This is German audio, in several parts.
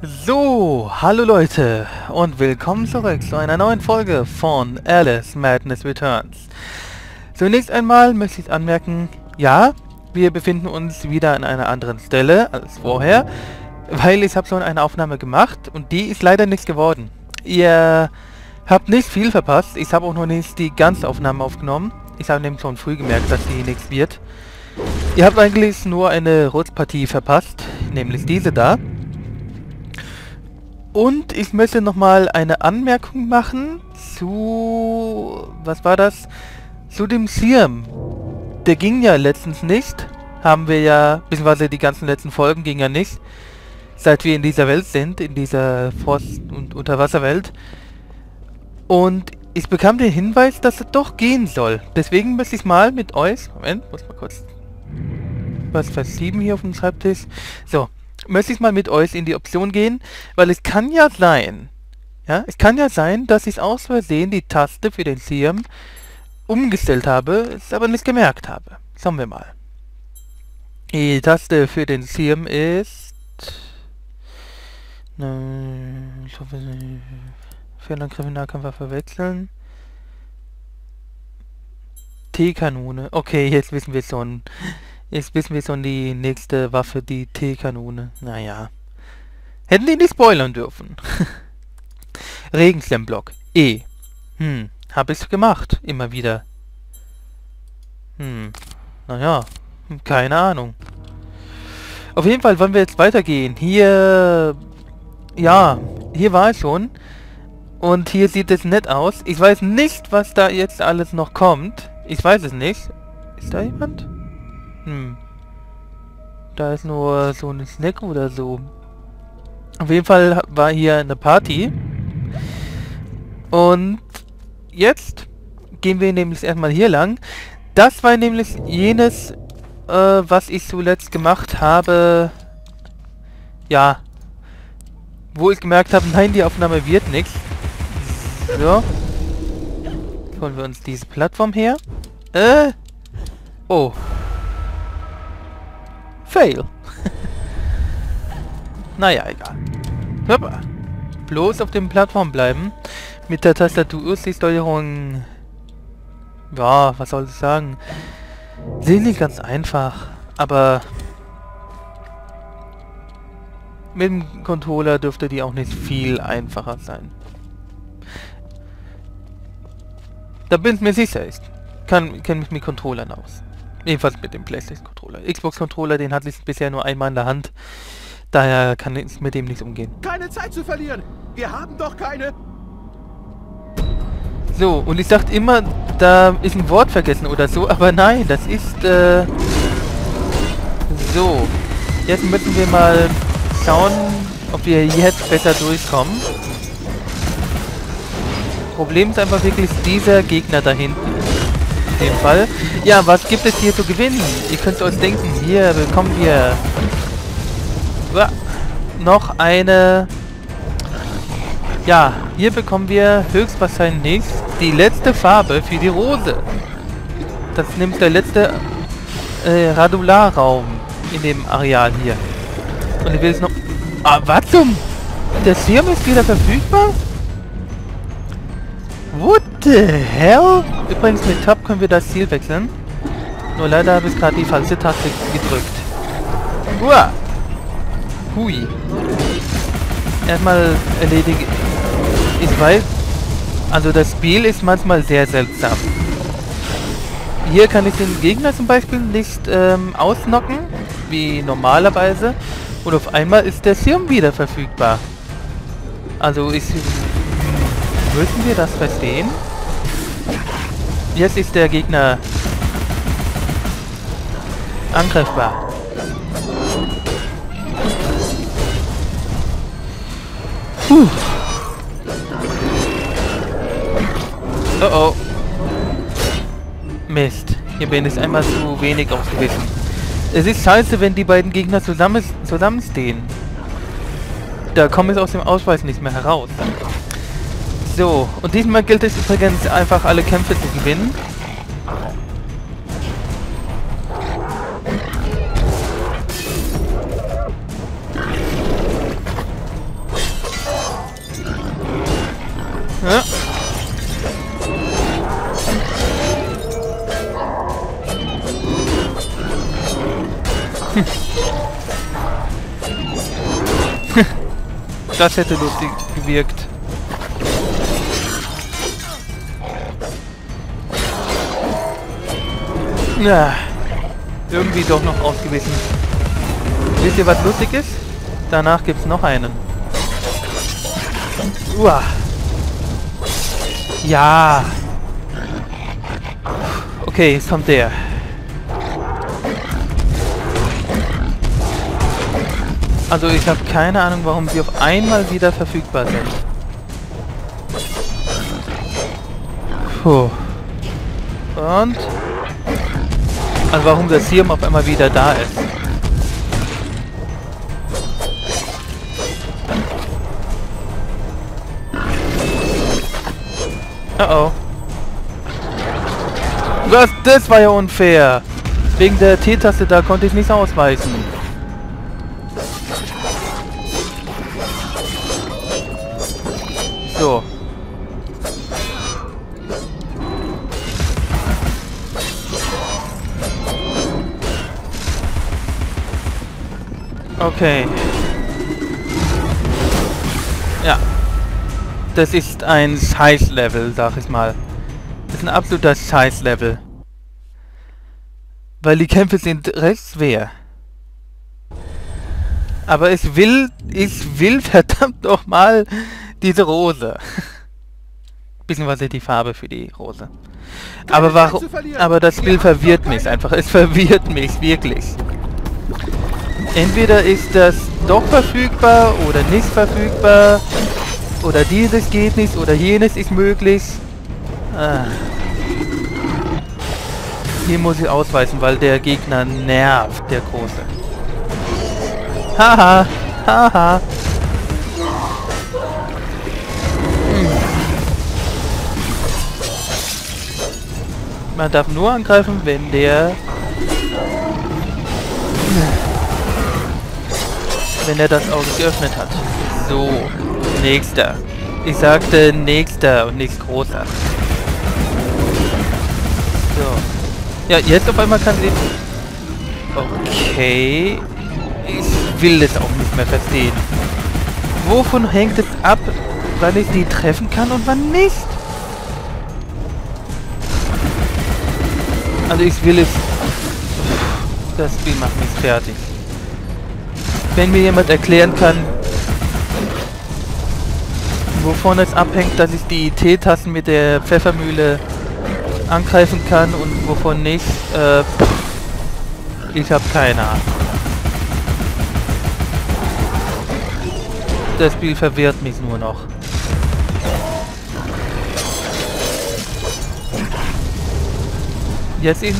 So, hallo Leute und willkommen zurück zu einer neuen Folge von Alice Madness Returns. Zunächst einmal möchte ich anmerken, ja, wir befinden uns wieder an einer anderen Stelle als vorher, weil ich habe schon eine Aufnahme gemacht und die ist leider nichts geworden. Ihr habt nicht viel verpasst, ich habe auch noch nicht die ganze Aufnahme aufgenommen. Ich habe nämlich schon früh gemerkt, dass die nichts wird. Ihr habt eigentlich nur eine Rotzpartie verpasst, nämlich diese da. Und ich möchte nochmal eine Anmerkung machen zu... was war das? Zu dem Schirm. Der ging ja letztens nicht. Haben wir ja... beziehungsweise die ganzen letzten Folgen gingen ja nicht. Seit wir in dieser Welt sind. In dieser Forst- und Unterwasserwelt. Und ich bekam den Hinweis, dass es doch gehen soll. Deswegen möchte ich mal mit euch... Moment, muss mal kurz... was verschieben hier auf dem Schreibtisch. So. Möchte ich mal mit euch in die Option gehen, weil es kann ja sein, dass ich aus Versehen die Taste für den Schirm umgestellt habe, es aber nicht gemerkt habe. Schauen wir mal. Die Taste für den Schirm ist... ich hoffe, Fernangriff in Nahkampfwaffe wechseln. T-Kanone. Okay, jetzt wissen wir schon. Jetzt wissen wir schon die nächste Waffe, die T-Kanone. Naja. Hätten die nicht spoilern dürfen. Regenstemmblock. E. Hab ich's gemacht. Immer wieder. Naja. Keine Ahnung. Auf jeden Fall wollen wir jetzt weitergehen. Hier... ja. Hier war es schon. Und hier sieht es nett aus. Ich weiß nicht, was da jetzt alles noch kommt. Ich weiß es nicht. Ist da jemand? Da ist nur so ein Snack oder so. Auf jeden Fall war hier eine Party. Und jetzt gehen wir nämlich erstmal hier lang. Das war nämlich jenes, was ich zuletzt gemacht habe. Ja. Wo ich gemerkt habe, nein, die Aufnahme wird nichts. So. Holen wir uns diese Plattform her. Oh. Fail. Naja, egal. Hoppa. Bloß auf dem Plattform bleiben. Mit der Tastatur ist die Steuerung... ja, was soll ich sagen? Sie ist nicht ganz einfach, aber... mit dem Controller dürfte die auch nicht viel einfacher sein. Da bin ich mir sicher, ich kenne mich mit Controllern aus. Jedenfalls mit dem PlayStation-Controller. Xbox-Controller, den hatte ich bisher nur einmal in der Hand. Daher kann ich mit dem nicht umgehen. Keine Zeit zu verlieren! Wir haben doch keine... So, und ich dachte immer, da ist ein Wort vergessen oder so, aber nein, das ist, so. Jetzt müssen wir mal schauen, ob wir jetzt besser durchkommen. Problem ist einfach wirklich dieser Gegner da hinten. In dem Fall. Ja, was gibt es hier zu gewinnen? Ihr könnt euch denken, hier bekommen wir noch eine... ja, hier bekommen wir höchstwahrscheinlich die letzte Farbe für die Rose. Das ist nämlich der letzte Radular-Raum in dem Areal hier. Und ich will es noch... ah, was zum... der Schirm ist wieder verfügbar? What the hell? Übrigens mit Tab können wir das Ziel wechseln. Nur leider habe ich gerade die falsche Taste gedrückt. Uah. Hui. Erstmal erledige... ich weiß... also das Spiel ist manchmal sehr seltsam. Hier kann ich den Gegner zum Beispiel nicht ausknocken, wie normalerweise. Und auf einmal ist der Schirm wieder verfügbar. Also ist... müssen wir das verstehen? Jetzt ist der Gegner angreifbar. Puh. Oh oh. Mist. Hier bin ich einmal zu wenig aufgewichen. Es ist scheiße, wenn die beiden Gegner zusammenstehen. Da komme ich aus dem Ausweis nicht mehr heraus. So, und diesmal gilt es übrigens einfach alle Kämpfe zu gewinnen. Das hätte lustig gewirkt. Na, irgendwie doch noch ausgewichen. Wisst ihr, was lustig ist? Danach gibt's noch einen. Uah. Ja. Okay, jetzt kommt der. Also ich habe keine Ahnung, warum sie auf einmal wieder verfügbar sind. Puh. Und? Also warum das Serum auf einmal wieder da ist. Oh. Was? Das war ja unfair. Wegen der T-Taste da konnte ich nicht ausweichen. So. Okay. Ja. Das ist ein Scheiß-Level, sag ich mal. Das ist ein absoluter Scheiß-Level. Weil die Kämpfe sind recht schwer. Aber ich will verdammt nochmal diese Rose. Beziehungsweise die Farbe für die Rose. Aber warum? Aber das Spiel verwirrt mich einfach. Es verwirrt mich wirklich. Entweder ist das doch verfügbar oder nicht verfügbar. Oder dieses geht nicht oder jenes ist möglich. Ah. Hier muss ich ausweisen, weil der Gegner nervt, der Große. Haha, haha. Man darf nur angreifen, wenn der... Wenn er das Auge geöffnet hat. So, nächster. Ich sagte nächster und nicht großer. So. Ja, jetzt auf einmal kann sie... Okay. Ich will es auch nicht mehr verstehen. Wovon hängt es ab, wann ich die treffen kann und wann nicht? Also ich will es... Das Spiel macht mich fertig. Wenn mir jemand erklären kann, wovon es abhängt, dass ich die T-Tasten mit der Pfeffermühle angreifen kann und wovon nicht, ich habe keine Ahnung. Das Spiel verwirrt mich nur noch. Jetzt eben...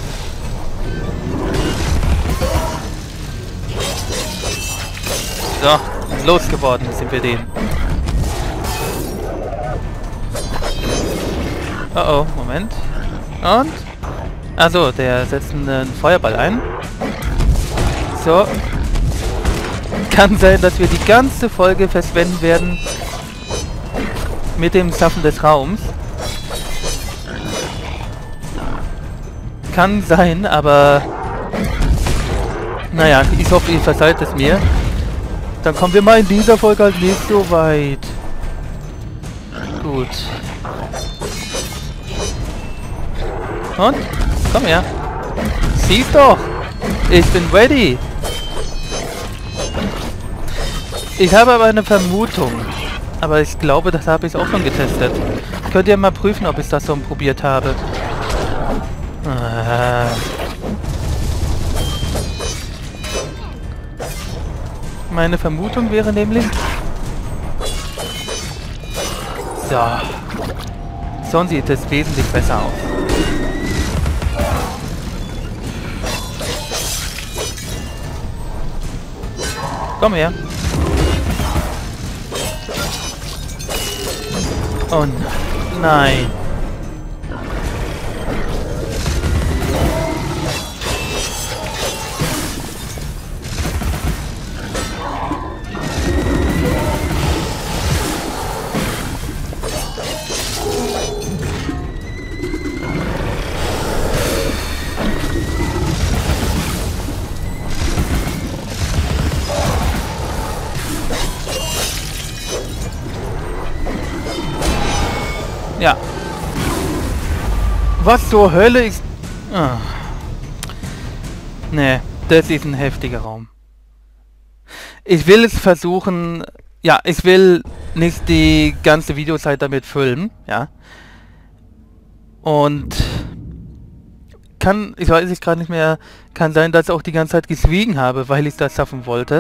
So, losgeworden sind wir den. Oh oh, Moment. Und? Also, der setzt einen Feuerball ein. So. Kann sein, dass wir die ganze Folge verschwenden werden mit dem Schaffen des Raums. Kann sein, aber... Naja, ich hoffe, ihr verzeiht es mir. Dann kommen wir mal in dieser Folge halt nicht so weit. Gut. Und? Komm her. Siehst doch. Ich bin ready. Ich habe aber eine Vermutung. Aber ich glaube, das habe ich auch schon getestet. Könnt ihr mal prüfen, ob ich das schon probiert habe. Meine Vermutung wäre nämlich... So. Schon sieht es wesentlich besser aus. Komm her. Oh nein. Ja. Was zur Hölle ist... Ah. Nee, das ist ein heftiger Raum. Ich will es versuchen... Ja, ich will nicht die ganze Videozeit damit füllen, ja. Und... ich weiß es gerade nicht mehr, kann sein, dass ich auch die ganze Zeit geschwiegen habe, weil ich das schaffen wollte.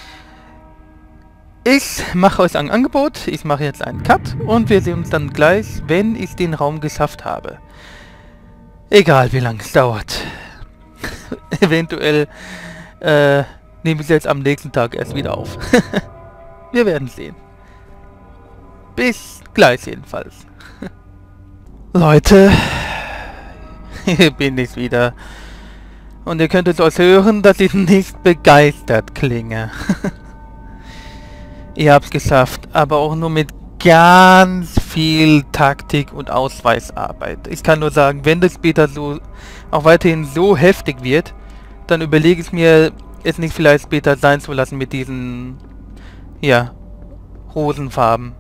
Ich mache euch ein Angebot, ich mache jetzt einen Cut und wir sehen uns dann gleich, wenn ich den Raum geschafft habe. Egal wie lange es dauert. Eventuell nehme ich es jetzt am nächsten Tag erst wieder auf. Wir werden sehen. Bis gleich jedenfalls. Leute, hier bin ich wieder. Und ihr könnt es euch hören, dass ich nicht begeistert klinge. Ihr habt es geschafft, aber auch nur mit ganz viel Taktik und Ausweisarbeit. Ich kann nur sagen, wenn das später so auch weiterhin so heftig wird, dann überlege ich mir, es nicht vielleicht später sein zu lassen mit diesen, ja, Rosenfarben.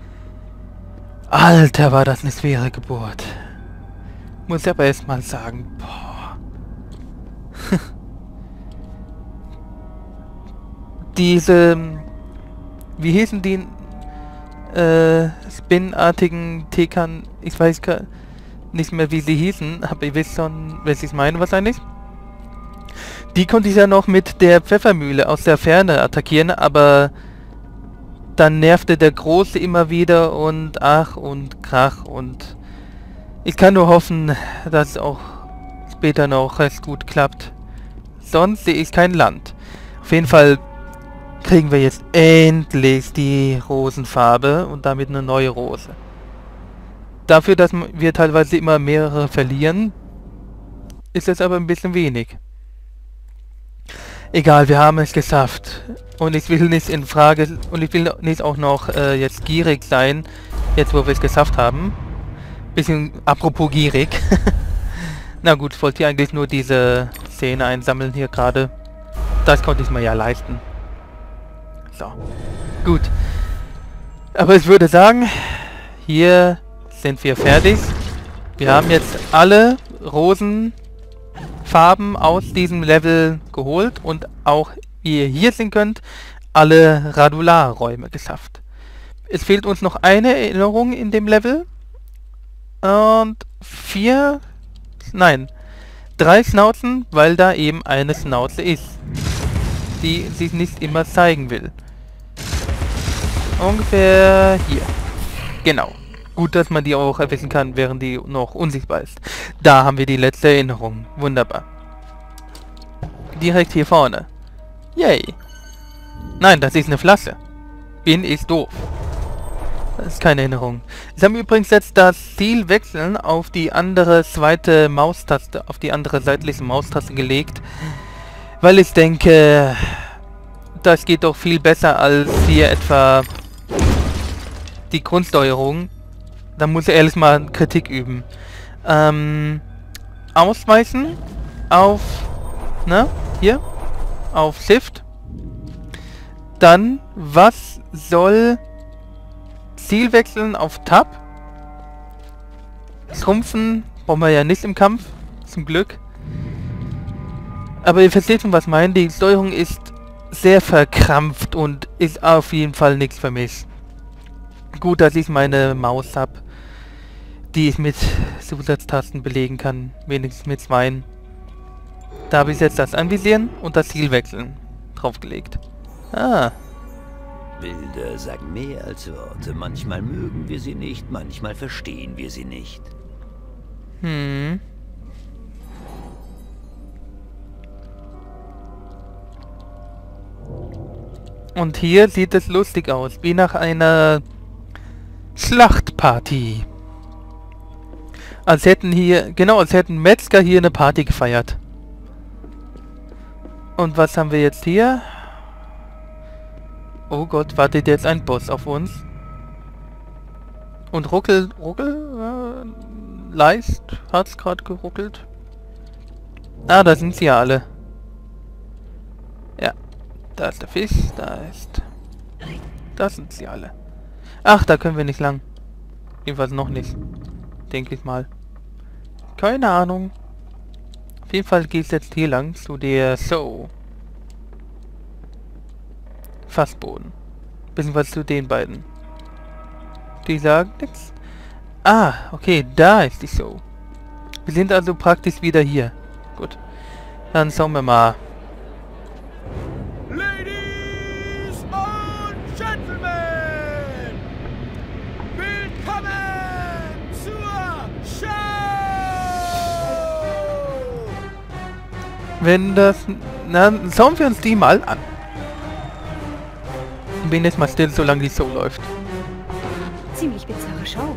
Alter, war das eine schwere Geburt. Muss ich aber erst mal sagen, boah. Diese... Wie hießen die spinartigen Tekern? Ich weiß nicht mehr, wie sie hießen, aber ihr wisst schon, was ich meine wahrscheinlich. Die konnte ich ja noch mit der Pfeffermühle aus der Ferne attackieren, aber dann nervte der Große immer wieder und ach und krach und ich kann nur hoffen, dass es auch später noch recht gut klappt. Sonst sehe ich kein Land. Auf jeden Fall kriegen wir jetzt endlich die Rosenfarbe und damit eine neue Rose. Dafür, dass wir teilweise immer mehrere verlieren, ist es aber ein bisschen wenig. Egal, wir haben es geschafft. Und ich will nicht in Frage, und ich will nicht auch noch jetzt gierig sein, jetzt wo wir es geschafft haben. Bisschen apropos gierig. Na gut, ich wollte hier eigentlich nur diese Szene einsammeln hier gerade. Das konnte ich mir ja leisten. So, gut. Aber ich würde sagen, hier sind wir fertig. Wir haben jetzt alle Rosenfarben aus diesem Level geholt und auch, wie ihr hier sehen könnt, alle Radular-Räume geschafft. Es fehlt uns noch eine Erinnerung in dem Level und 3 Schnauzen, weil da eben eine Schnauze ist, die sich nicht immer zeigen will. Ungefähr hier. Genau. Gut, dass man die auch erwischen kann, während die noch unsichtbar ist. Da haben wir die letzte Erinnerung. Wunderbar. Direkt hier vorne. Yay. Nein, das ist eine Flasche. Bin ich doof. Das ist keine Erinnerung. Sie haben übrigens jetzt das Ziel wechseln auf die andere zweite Maustaste, auf die andere seitliche Maustaste gelegt. Weil ich denke, das geht doch viel besser als hier etwa die Grundsteuerung. Da muss ich ehrlich mal Kritik üben. Ausweichen auf, hier, auf Shift. Dann, was soll Ziel wechseln auf Tab? Schrumpfen brauchen wir ja nicht im Kampf, zum Glück. Aber ihr versteht schon, was ich meine. Die Steuerung ist sehr verkrampft und ist auf jeden Fall nichts für mich. Gut, dass ich meine Maus habe, die ich mit Zusatztasten belegen kann, wenigstens mit 2. Da habe ich jetzt das Anvisieren und das Ziel wechseln draufgelegt. Ah. Bilder sagen mehr als Worte. Manchmal mögen wir sie nicht, manchmal verstehen wir sie nicht. Und hier sieht es lustig aus, wie nach einer Schlachtparty. Als hätten Metzger hier eine Party gefeiert. Und was haben wir jetzt hier? Oh Gott, wartet jetzt ein Boss auf uns. Und leicht hat's gerade geruckelt. Ah, da sind sie ja alle. Ja, da ist der Fisch, da sind sie alle. Ach, da können wir nicht lang. Jedenfalls noch nicht. Denke ich mal. Keine Ahnung. Auf jeden Fall geht es jetzt hier lang zu der Fassboden. Beziehungsweise zu den beiden. Die sagen nichts. Ah, okay, da ist die Wir sind also praktisch wieder hier. Gut. Dann schauen wir mal. Ladies und Gentlemen, willkommen zur Show! Wenn das... Na, schauen wir uns die mal an. Ich bin jetzt mal still, solange die Show läuft. Ziemlich bizarre Show.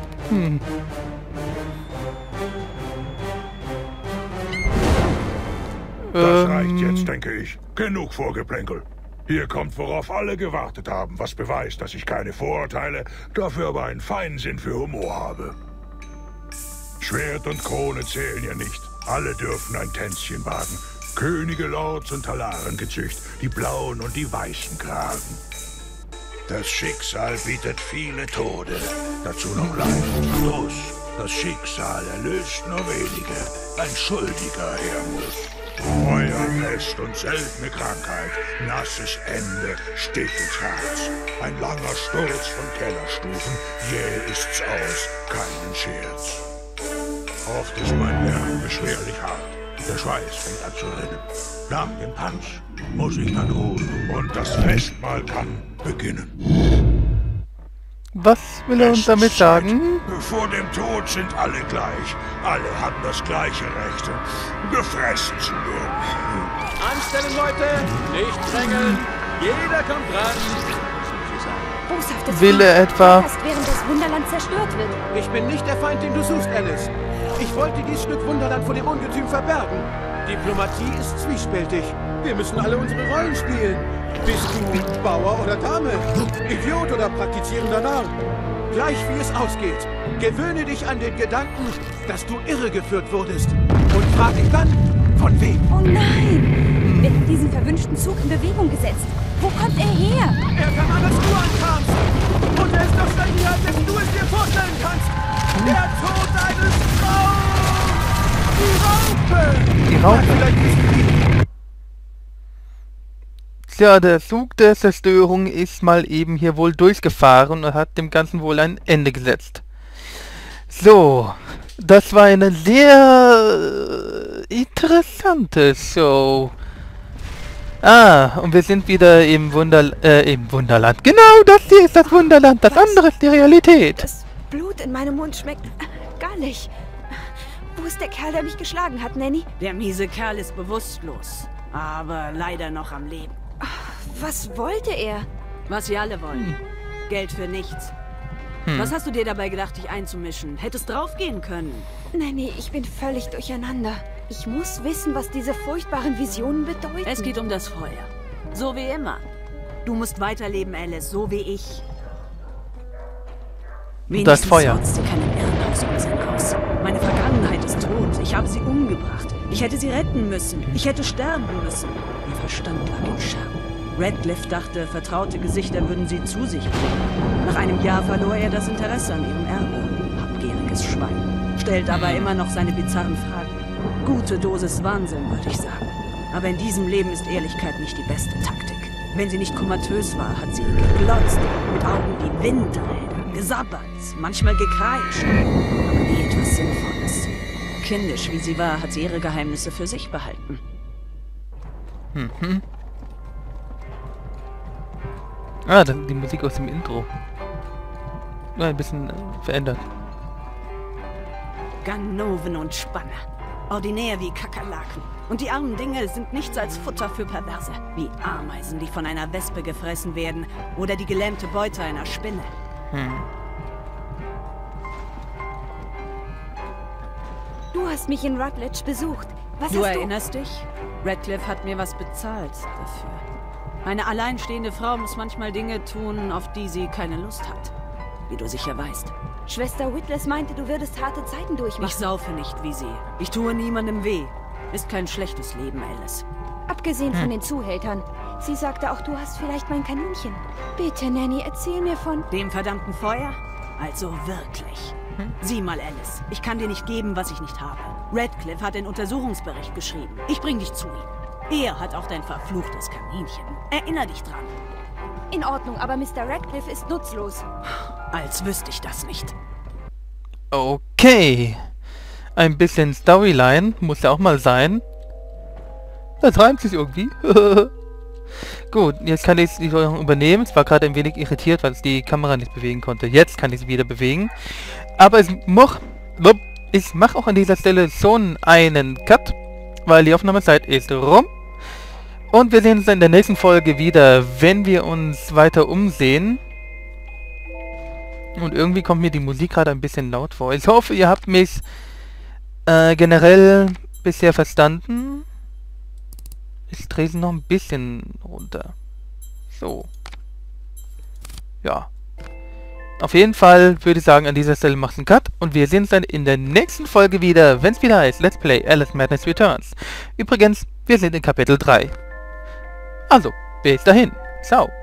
Das reicht jetzt, denke ich. Genug Vorgeplänkel. Hier kommt, worauf alle gewartet haben, was beweist, dass ich keine Vorurteile, dafür aber einen feinen Sinn für Humor habe. Schwert und Krone zählen ja nicht. Alle dürfen ein Tänzchen wagen. Könige, Lords und Talarengezücht, die blauen und die weißen Kragen. Das Schicksal bietet viele Tode, dazu noch Leid und Verdruss. Das Schicksal erlöst nur wenige, ein Schuldiger her muss. Feuer, Pest und seltene Krankheit, nasses Ende, Stich ins Herz. Ein langer Sturz von Kellerstufen, jäh ist's aus, keinen Scherz. Oft ist mein Werk beschwerlich hart, der Schweiß fängt an zu rinnen. Nach dem Tanz muss ich dann ruhen und das Festmahl kann beginnen. Was will er uns damit sagen? Vor dem Tod sind alle gleich. Alle haben das gleiche Recht, gefressen zu werden. Anstellen, Leute! Nicht drängeln! Jeder kommt dran! Boshaftes Will er etwa... Erst während das Wunderland zerstört wird. Ich bin nicht der Feind, den du suchst, Alice. Ich wollte dieses Stück Wunderland vor dem Ungetüm verbergen. Diplomatie ist zwiespältig. Wir müssen alle unsere Rollen spielen. Bist du Bauer oder Dame? Idiot oder praktizierender Narr? Gleich wie es ausgeht, gewöhne dich an den Gedanken, dass du irregeführt wurdest. Und frag dich dann, von wem? Oh nein! Wer hat diesen verwünschten Zug in Bewegung gesetzt? Wo kommt er her? Er kam an, als du ankamst. Und er ist noch schrecklicher, als du es dir vorstellen kannst. Der Tod deines Traums! Die Raupe! Die Raupe? Vielleicht wissen die. Tja, der Zug der Zerstörung ist mal eben hier wohl durchgefahren und hat dem Ganzen wohl ein Ende gesetzt. So, das war eine sehr interessante Show. Ah, und wir sind wieder im Wunderland. Genau, das hier ist das Wunderland, das andere ist die Realität. Das Blut in meinem Mund schmeckt gar nicht. Wo ist der Kerl, der mich geschlagen hat, Nanny? Der miese Kerl ist bewusstlos, aber leider noch am Leben. Was wollte er? Was sie alle wollen. Geld für nichts. Was hast du dir dabei gedacht, dich einzumischen? Hättest draufgehen können. Nanny, ich bin völlig durcheinander. Ich muss wissen, was diese furchtbaren Visionen bedeuten. Es geht um das Feuer. So wie immer. Du musst weiterleben, Alice, so wie ich. Das Feuer. Wenigstens sie keinen Irrenhausunsinn aus. Meine Vergangenheit ist tot. Ich habe sie umgebracht. Ich hätte sie retten müssen. Ich hätte sterben müssen. Ihr Verstand lag im Scherben. Radcliffe dachte, vertraute Gesichter würden sie zu sich bringen. Nach einem Jahr verlor er das Interesse an ihrem Erbe. Habgieriges Schwein. Stellt aber immer noch seine bizarren Fragen. Gute Dosis Wahnsinn, würde ich sagen. Aber in diesem Leben ist Ehrlichkeit nicht die beste Taktik. Wenn sie nicht komatös war, hat sie geglotzt, mit Augen wie Windräder, gesabbert, manchmal gekreischt. Aber nie etwas Sinnvolles. Kindisch wie sie war, hat sie ihre Geheimnisse für sich behalten. Ah, die Musik aus dem Intro. Ja, ein bisschen verändert. Ganoven und Spanner. Ordinär wie Kakerlaken. Und die armen Dinge sind nichts als Futter für Perverse. Wie Ameisen, die von einer Wespe gefressen werden. Oder die gelähmte Beute einer Spinne. Du hast mich in Rutledge besucht. Was Du hast du... erinnerst dich? Radcliffe hat mir was bezahlt dafür. Eine alleinstehende Frau muss manchmal Dinge tun, auf die sie keine Lust hat. Wie du sicher weißt. Schwester Whitless meinte, du würdest harte Zeiten durchmachen. Ich saufe nicht wie sie. Ich tue niemandem weh. Ist kein schlechtes Leben, Alice. Abgesehen von den Zuhältern. Sie sagte auch, du hast vielleicht mein Kaninchen. Bitte, Nanny, erzähl mir von... Dem verdammten Feuer? Also wirklich. Sieh mal, Alice. Ich kann dir nicht geben, was ich nicht habe. Radcliffe hat den Untersuchungsbericht geschrieben. Ich bring dich zu ihm. Er hat auch dein verfluchtes Kaninchen. Erinner dich dran. In Ordnung, aber Mr. Radcliffe ist nutzlos. Als wüsste ich das nicht. Okay. Ein bisschen Storyline muss ja auch mal sein. Das reimt sich irgendwie. Gut, jetzt kann ich die Steuerung übernehmen. Es war gerade ein wenig irritiert, weil es die Kamera nicht bewegen konnte. Jetzt kann ich sie wieder bewegen. Aber ich mache auch an dieser Stelle schon einen Cut, weil die Aufnahmezeit ist rum. Und wir sehen uns in der nächsten Folge wieder, wenn wir uns weiter umsehen. Und irgendwie kommt mir die Musik gerade ein bisschen laut vor. Ich hoffe, ihr habt mich generell bisher verstanden. Ich drehe sie noch ein bisschen runter. So. Ja. Auf jeden Fall würde ich sagen, an dieser Stelle macht's einen Cut. Und wir sehen uns dann in der nächsten Folge wieder, wenn es wieder heißt Let's Play Alice Madness Returns. Übrigens, wir sind in Kapitel 3. Also, bis dahin. Ciao.